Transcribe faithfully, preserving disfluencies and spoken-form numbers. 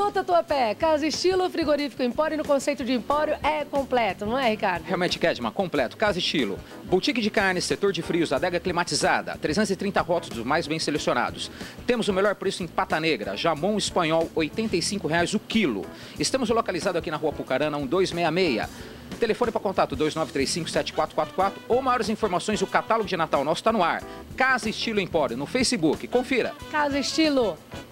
No Tatuapé, Casa Estilo, frigorífico Empório, no conceito de empório é completo, não é, Ricardo? Realmente, Kedma, completo. Casa Estilo, boutique de carnes, setor de frios, adega climatizada, trezentos e trinta rótulos mais bem selecionados. Temos o melhor preço em pata negra, jamon espanhol, oitenta e cinco reais o quilo. Estamos localizados aqui na rua Pucarana, um dois seis seis. Telefone para contato dois nove três cinco, sete quatro quatro quatro ou maiores informações, o catálogo de Natal nosso está no ar. Casa Estilo Empório, no Facebook. Confira. Casa Estilo.